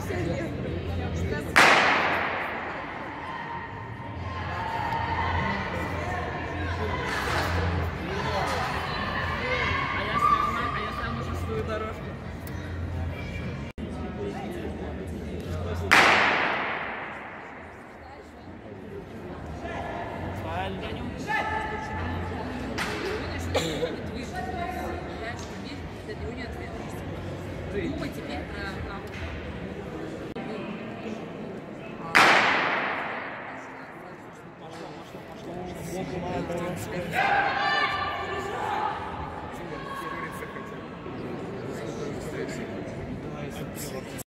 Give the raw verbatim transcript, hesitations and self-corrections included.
Сегодня. А я снял, а я снял мужскую дорожку.